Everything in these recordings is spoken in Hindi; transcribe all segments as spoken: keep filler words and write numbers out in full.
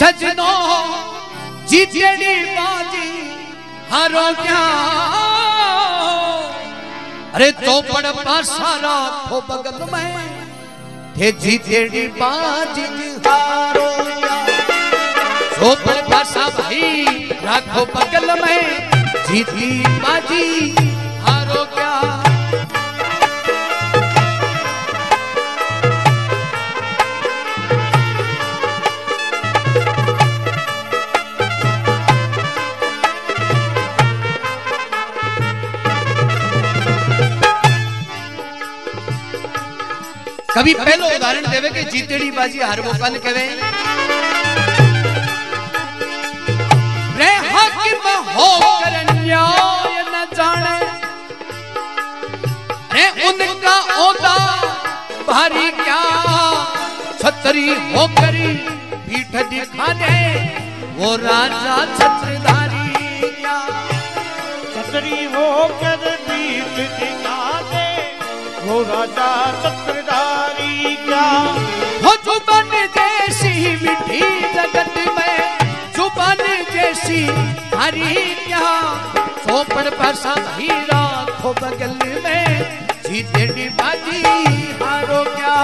सजनो जीतेड़ी बाजी हारो क्या। अरे चौपड़ पासा राखो बगल में थे जीतेड़ी बाजी हारो क्या। चौपड़ पासा भाई राखो बगल में जीती बाजी हारो क्या। कभी पहलो उदाहरण देवे के जीतेड़ी बाजी हार वो कन कहे रे हाकिम हो कर न्याय न जाने रे उनका ओदा भारी क्या। छतरी हो करी पीठ दिखा दे वो राजा छत्रधारी क्या। छतरी हो कर पीठ दिखा दे वो राजा छत्रधारी क्या। हो जुबान जैसी मिठी जगत में जुबान जैसी हरी क्या। चौपड़ पासा ही राखो बगल में जीतेड़ी बाजी हारो क्या।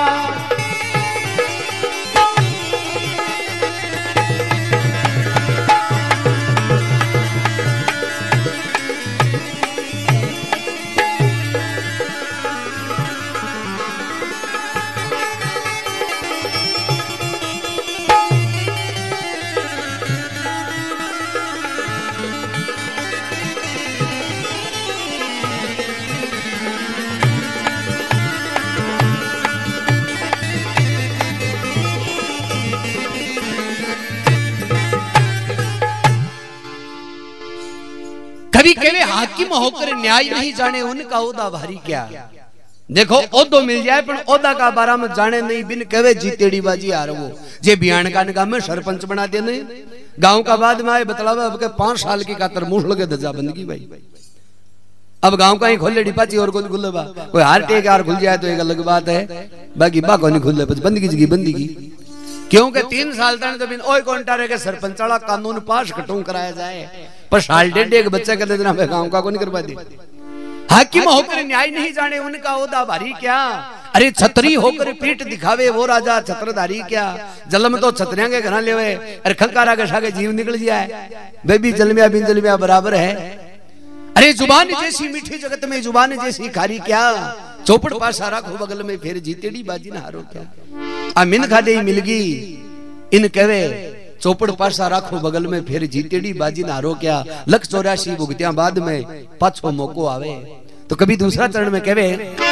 कभी कहे हाकिम होकर न्याय नहीं जाने उनका ओदा भारी क्या। देखो ओदो मिल जाए पर ओदा का बारा में जाने नहीं बिन कहे जीतेड़ी बाजी हार वो। जे बियान का निगाह में सरपंच बना देने गांव का बाद में आए बतलावा अब के पांच साल की कातर मुंह लगे दजा बंदगी भाई। अब गांव का ही खोले डिपाची और कोई खुले बा कोई हार टेक यार खुल जाए तो एक अलग बात है। बाकी बा को नहीं खुले बंदगी की बंदगी क्योंकि तीन साल तक जब इन ओए कौंटारे के सरपंच वाला कानून पास कटू कराया जाए पर साल डेढ़ एक बच्चा कहते देना गांव का को नहीं करवा दे। हाकिम होकर न्याय नहीं जाने उनका ओदा भारी क्या। अरे छतरी होकर पीठ दिखावे वो राजा छत्रधारी क्या। जल में तो छतरिया के घर ले अरे खंकारा के सागे जीव निकल जाए बेबी जलमिया बिन जलमिया बराबर है। अरे जुबान जैसी मीठी जगत में जुबान जैसी खारी क्या। चौपड़ पासा राखो बगल में फिर जीतेड़ी बाजी ना हारो क्या। अमिन खादे मिलगी इन कहे चौपड़ पासा राखो बगल में फिर जीतेड़ी बाजी ना हारो क्या। लख चौरासी भुगतिया बाद में पाछो मौको आवे। तो कभी दूसरा चरण में कहे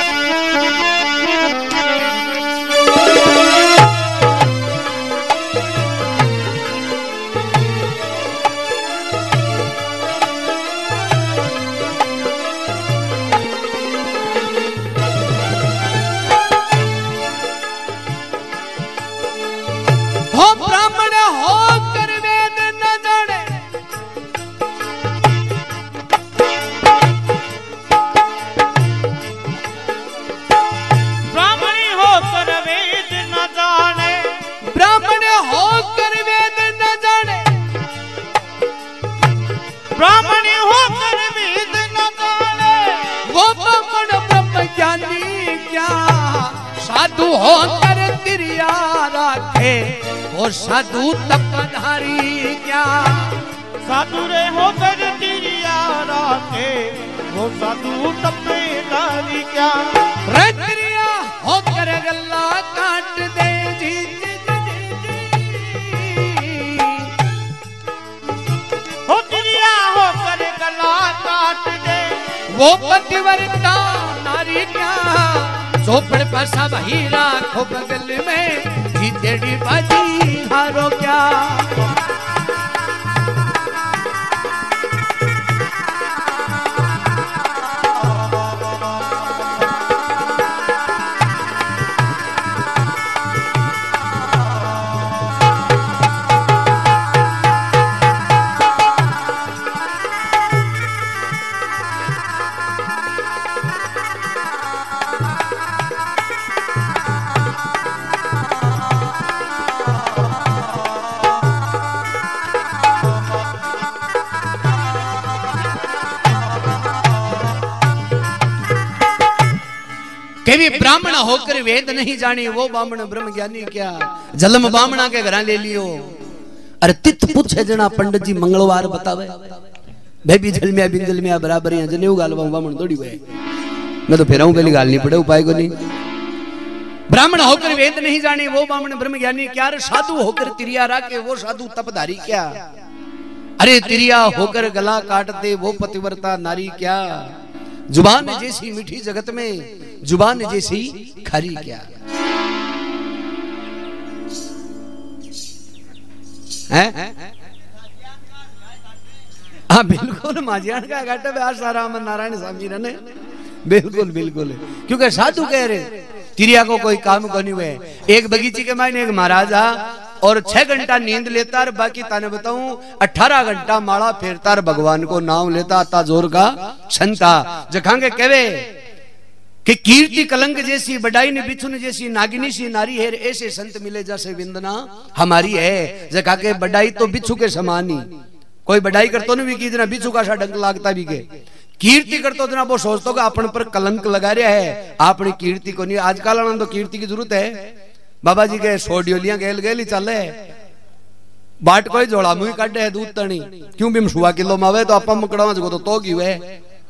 ब्राह्मणी होकर वेद न जाने वो ब्राह्मण ब्रह्म ज्ञानी क्या। साधु होकर तिरिया राखे वो साधु तपधारी क्या। साधु रे होकर तिरिया राखे वो साधु तपधारी क्या। रे तिरिया होकर गला काट दे जी काट दे वो पतिव्रता नारी क्या। चौपड़ पासा भाई राखो बगल में जीतेड़ी बाजी हारो क्या। कभी ब्राह्मण होकर वेद नहीं जाने वो बामण ब्रह्म ज्ञानी क्या, जन्म बामणा के घर ले लियो। अरे तिथ पूछे जना पंडित जी मंगलवार बतावे, बेबी जल में बिंदल में बराबर है जनेऊ गालवा बामण थोड़ी हुए। मैं तो फेराऊं पहली गाल नहीं पड़े उपाय को नहीं। ब्राह्मण होकर वेद नहीं जाने वो बामण ब्रह्म ज्ञानी क्या, रे साधु होकर तिरिया राके वो साधु तपधारी क्या। अरे तिरिया होकर गला काटते वो पतिव्रता नारी क्या, जुबान जैसी मीठी जगत में जुबान जैसी खरी क्या है। हाँ बिल्कुल माजियान का घाटा में आसाराम नारायण स्वामी ने बिल्कुल बिल्कुल, क्योंकि साधु कह रहे तिरिया को कोई काम को नहीं हुए। एक बगीचे के मायने एक महाराजा और छह घंटा नींद लेता और बाकी ताने बताऊं अठारह घंटा माला फेरता और भगवान को नाम लेता ता जोर का संता जखांगे कहवे कि कीर्ति कलंक जैसी बड़ाई ने बिछुन जैसी नागिनी सी नारी है, ऐसे संत मिले जैसे विंदना हमारी है। जखा के बड़ाई तो बिच्छू के समान ही, कोई बड़ाई करतो नहीं भी जना बिच्छू का सा डंक लागता भी के, कीर्ति करतो जना वो सोचतो कि अपन पर कलंक लगा रहा है, अपनी कीर्ति को नहीं। आजकल तो कीर्ति की जरूरत है। बाबा जी के सोडियोलियां गेल गेल ही चले बाट कोई जोड़ा मुंह काटे है दूध तणी क्यों भी सुआ किलो मावे तो अपा मुकड़ा जो तो तो की हुए।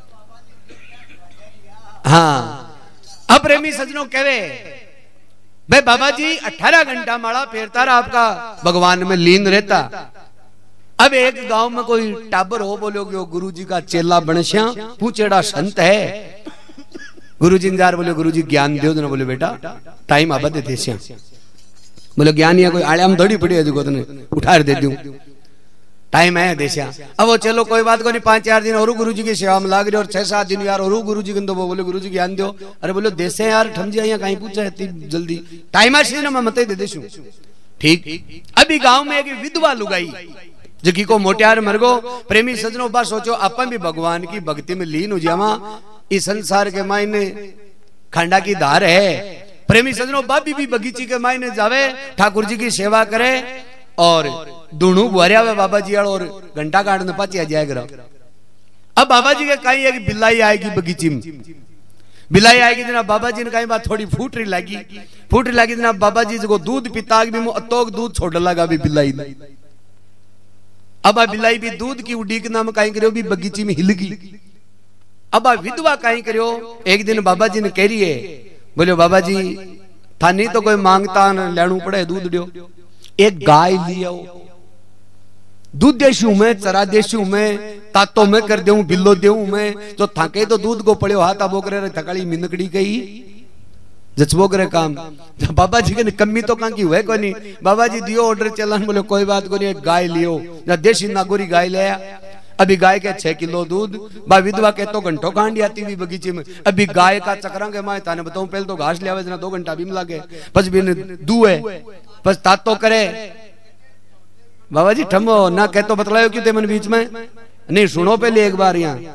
हाँ अब प्रेमी सजनों कहवे भाई बाबा जी अठारह घंटा माला फेरता रहा आपका भगवान में लीन रहता। अब एक गांव में कोई टाबर हो बोलोगे गुरु जी का चेला बनश्या पूछेड़ा संत है। गुरु जी इंतजार बोले गुरु जी ज्ञान दो ना, बोले बेटा टाइम आबा दे देश्या, बोले ज्ञान या कोई आड़े हम दौड़ी पड़ी है जो तने उठा दे दूं टाइम है देश्या। अब वो चलो कोई बात को नहीं, पांच चार दिन और गुरु जी की सेवा में लाग रहे और छह सात दिन यार और गुरु जी को बोले गुरु जी ज्ञान दो। अरे बोलो देसे यार ठमजिया यहाँ कहीं पूछा है जल्दी टाइम आशी ना मैं मत दे देशू। ठीक अभी गांव में एक विधवा लुगाई जकी को मोटियार मरगो। प्रेमी सजनों बस सोचो अपन भी भगवान की भक्ति में लीन हो जावा, इस संसार के मायने खंडा की धार है। प्रेमी सजनों बाबी भी बगीची के मायने जावे ठाकुर जी की सेवा करे और दोनों बुआरिया वे बाबा जी और घंटा काटने पाची जाएगा। अब बाबा जी के कहीं एक बिलाई आएगी बगीची में, बिलाई आएगी जना बाबा जी ने कहीं बात थोड़ी फूटरी लगी फूटरी लगी जना बाबा जी को दूध पिता भी अतोक दूध छोड़ लगा भी बिलाई ने। अब आ बिलाई भी दूध की उड़ी के नाम कहीं करो भी बगीची में हिल गई। अब आ विधवा कहीं करो एक दिन बाबा जी ने कह रही है बोलो बाबा जी था नहीं तो कोई मांगता लेनू पड़े दूध दो, एक गाय लियो दूध देशी हूं मैं चरा देशी हूं मैं तातो मैं कर देऊं बिल्लो देऊं मैं तो थाके तो दूध को पड़े हाथ बोकरे थकाली मिनकड़ी गई जचबो करे काम। बाबा जी के कमी तो कहां की हुए कोई नहीं। बाबा जी दियो ऑर्डर चलन बोले कोई बात को नहीं, एक गाय लियो ना देशी नागोरी गाय ले। अभी गाय के छह किलो दूध बा विधवा के तो घंटों कांडी आती हुई बगीचे में। अभी गाय का चक्रा के माए ताने बताऊं पहले तो घास ले आवे जना दो घंटा भी लागे बस भी दू है बस तातो करे। बाबा जी ठमो ना कह तो बतलायो क्यों थे मन बीच में नहीं सुनो पहले एक बार यहाँ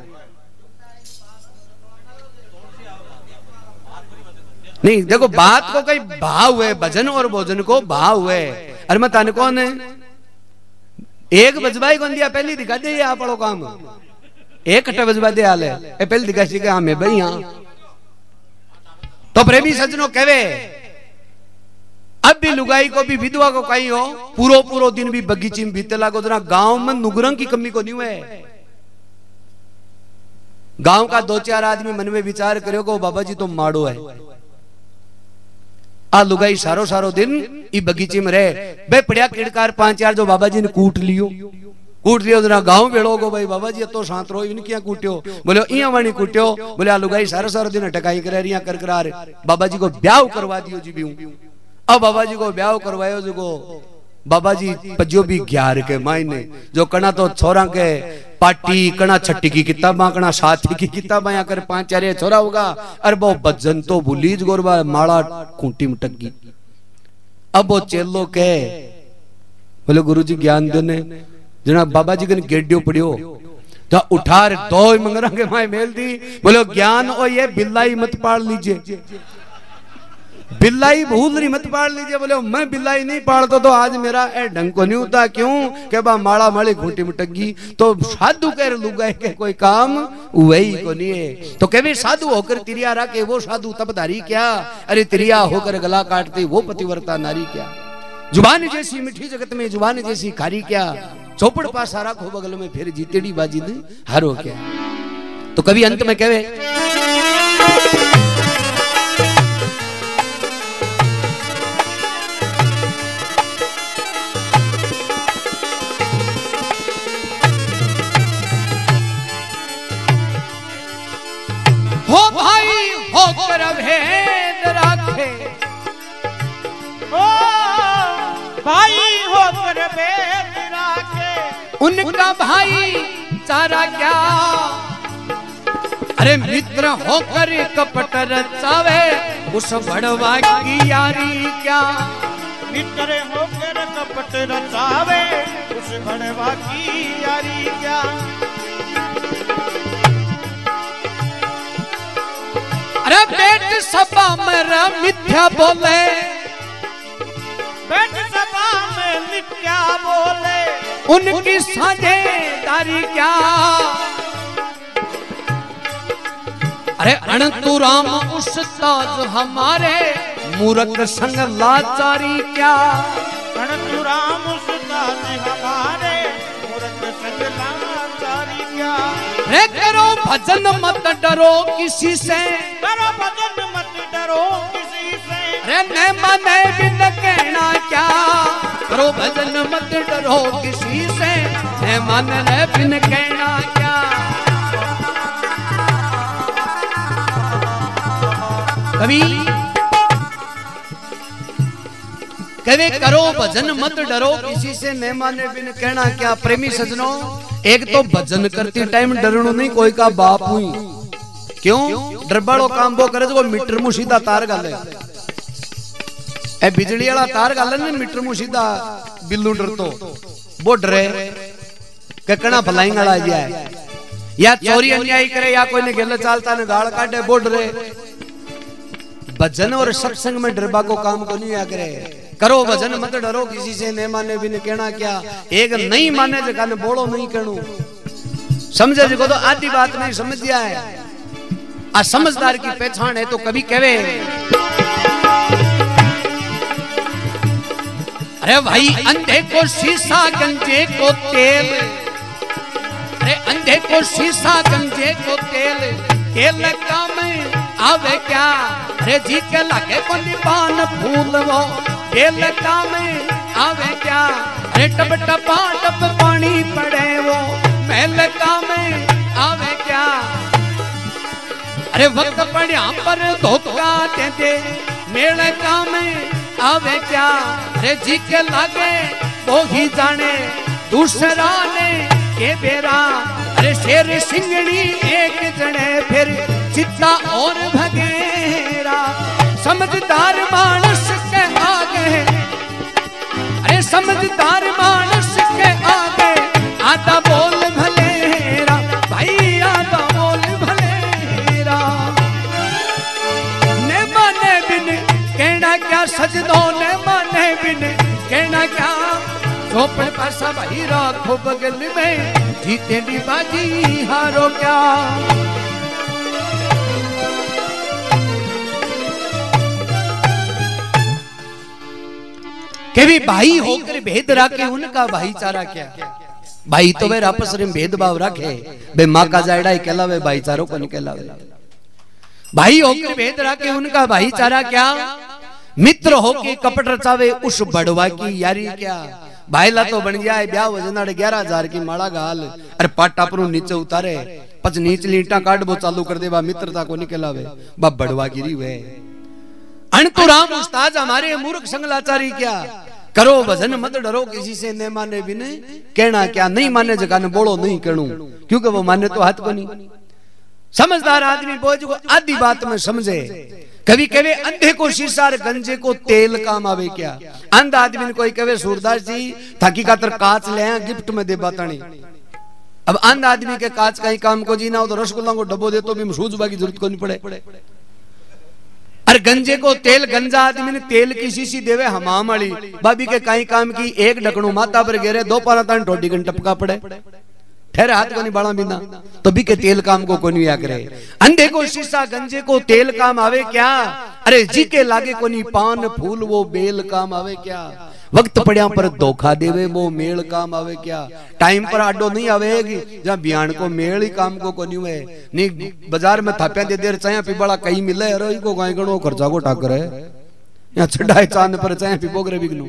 नहीं देखो बात को कई भाव है भजन और भोजन को भाव है। अरे मैं ताने कौन है एक बजबाई कौन दिया पहली दिखा दे आप पढ़ो काम एक कट्टा बजबा दे हाल है पहले दिखा सी हाँ मैं भाई यहाँ तो प्रेमी सज्जनों कहवे अब भी लुगाई को भी विधवा को कहीं हो पूरो पूरो दिन भी बगीची में बीते लागो जना गांव में नुगरंग की कमी को नहीं हुए। गांव का दो चार आदमी मन में विचार करो को बाबा जी तो माड़ो है आ लुगाई सारो सारो दिन ई बगीचे में रहे बे पड़िया किड़कार पांच चार जो बाबा जी ने कूट लियो कूट लियो जना गांव भेड़ो को भाई बाबा जी तो शांत रहो इन क्या कूट्यो बोले इया वाणी कूट्यो बोले आ लुगाई सारो सारो दिन टकाई करे रिया कर करार बाबा जी को ब्याह करवा दियो जी भी अब बाबा जी को ब्याह करवायो जो को बाबा जी पजो भी ग्यार के मायने जो कना तो छोरा के पार्टी कना छठी की किताबा कना साथी की किताबा या कर पांच चार छोरा होगा अरे वो भजन तो भूलीज गोरबा माला खूंटी में टक गई। अब वो चेलो के बोले गुरु जी ज्ञान देने जना बाबा जी के गेडियो पड़ियो तो उठार दो मंगरा के माए मेल दी बोले ज्ञान ओ ये बिल्लाई मत पाड़ लीजिए बिल्लाई भूल रही मत पाल लीजिए। बोले मैं बिल्लाई नहीं पालता तो आज मेरा ए ढंग को नहीं होता। क्यों के बा माड़ा माड़ी घोटी में टगी तो साधु कह लुगा के कोई काम वही को नहीं है। तो कभी साधु होकर तिरिया रखे वो साधु तपधारी क्या, अरे तिरिया होकर गला काटते वो पतिव्रता नारी क्या। जुबान जैसी मीठी जगत में जुबान जैसी खारी क्या, चौपड़ पास राखो बगल में फिर जीतेड़ी बाजी ने हारो क्या। तो कभी अंत में कहे हो भाई होकर भेद राखे, ओ भाई होकर भेद राखे, उनका भाई चारा क्या। अरे मित्र होकर कपट रचावे उस बड़वा की यारी क्या। मित्र होकर कपट रचावे उस बड़वा की यारी क्या। अरे बेट सभा में मिथ्या बोले, बेट सभा में मिथ्या बोले, उनकी साझेदारी क्या। अरे अनंतु राम उस्ताद हमारे मूर्ख संग लाचारी क्या। अनंतु राम उस्ताद हमारे मूर्ख संग लाचारी क्या। रे करो भजन मत डरो किसी से, करो भजन मत डरो किसी से। रे न माने बिन कहना क्या, करो भजन मत डरो किसी से, न माने बिन कहना क्या। कभी कभी करो भजन मत डरो किसी से, न माने बिन कहना क्या। प्रेमी सजनों, एक तो भजन करती टाइम डरनो नहीं कोई का बाप हुई। क्यों डरबाड़ो काम वो करे जो मीटर मु सीधा तार गाले, ए बिजली वाला तार गाले ने मीटर मु सीधा बिल्लू डर तो वो डरे ककना भलाई गला जाए, या चोरी अन्याय करे, या कोई ने गलत चालता ने गाल काटे वो डरे। भजन और सत्संग में डरबा को काम को नहीं आ करे। करो भजन मत डरो किसी से, न माने बिन कहना क्या। एक नहीं माने जगह ने बोलो नहीं कहूं, समझे जो तो आधी बात नहीं समझ गया है। आ समझदार की पहचान है। तो कभी कहे अरे भाई अंधे को शीशा गंजे को तेल, अरे अंधे को शीशा गंजे को तेल, तेल काम आवे क्या। अरे जी के लगे को निपान फूल वो तेल काम आवे क्या। अरे टप टपा टप पानी पड़े वो महल काम आवे क्या। अरे वक्त पड़ा पर धोखा दे दे मेल काम आवे क्या। अरे जी के लागे वो ही जाने दूसरा ने के बेरा। अरे शेर सिंगड़ी एक जने फिर चित्ता और भगेरा। समझदार मानस के आगे, अरे समझदार मानस के आगे आधा बोल भलेरा। भाई आधा बोल भलेरा। ने माने बिन कहना क्या, सजदों ने माने बिन कहना क्या। चौपड़ पासा भाई राखो बगल में, जीते दी बाजी हारो क्या। कभी भाई होकर भेद रखे उनका भाईचारा क्या। भाई तो वे आपस में भेदभाव रखे, बे माँ का जायड़ा ही कहलावे, भाईचारों को नहीं कहलावे। भाई होकर भेद रखे उनका भाईचारा क्या। मित्र होके कपट रचावे उस बड़वा की यारी क्या। भाईला तो बन जाए ब्याह वजनाड़ ग्यारह हजार की माड़ा गाल, अरे पाटा पर नीचे उतारे पच नीचली ईटा काट वो चालू कर दे, बा मित्रता को नहीं कहलावे, बा बड़वा गिरी हुए। अनंतु राम उस्ताद हमारे मूर्ख संग लाचारी क्या। करो भजन मत डरो किसी से, न माने बिन कहना क्या। नहीं माने जगह ने बोलो नहीं कहूं, क्योंकि वो माने तो हाथ को नहीं। समझदार आदमी बोझ को आधी बात में समझे। कभी कहे अंधे को शीशा गंजे को तेल काम आवे क्या। अंध आदमी ने कोई कहे सूरदास जी थाकी खातर कांच ले गिफ्ट में दे बतानी। अब अंध आदमी के कांच का ही काम को जीना हो तो रसगुल्ला को डब्बो दे तो भी सूझबा की जरूरत को नहीं पड़े। अरे गंजे को तेल, गंजा आदमी ने तेल की शीशी देवे हमाम वाली भाभी के काई काम की एक ढकणू माता पर गिरे दो पारा तान टोटी गन टपका पड़े ठहरे हाथ को नहीं बाड़ा बिना तो भी के तेल काम को कोनी या करे। अंधे को शीशा गंजे को तेल काम आवे क्या? अरे जी के लागे कोनी पान फूल वो बेल काम आवे क्या? वक्त पड़िया पर धोखा देवे वो मेल काम आवे क्या? टाइम पर आडो नहीं आवेगी जहां बियान को मेल ही काम को कोनी हुए नहीं बाजार में थाप्या दे देर चाहे पिबड़ा कहीं मिले अरे को गाय गणो खर्चा को ठाकर है यहाँ चढ़ाए चांद पर चाहे पिबोगरे बिगनो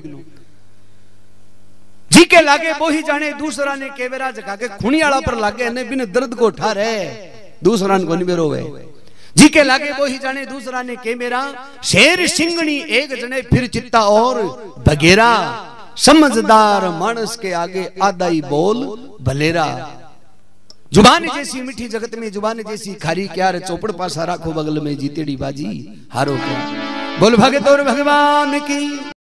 जी के लागे वो ही जाने दूसरा ने केवेरा जगा के खुणियाला पर लागे ने बिन दर्द को ठारे दूसरा को नहीं बेरोवे जी के लागे वो ही जाने दूसरा ने के मेरा शेर सिंगनी एक जने फिर चित्ता और बगेरा समझदार मानस के आगे आधा ही बोल भलेरा। जुबान जैसी मीठी जगत में जुबान जैसी खारी क्या रे चौपड़ पासा राखो बगल में जीतेड़ी बाजी हारो क्या। बोल भगत और भगवान की।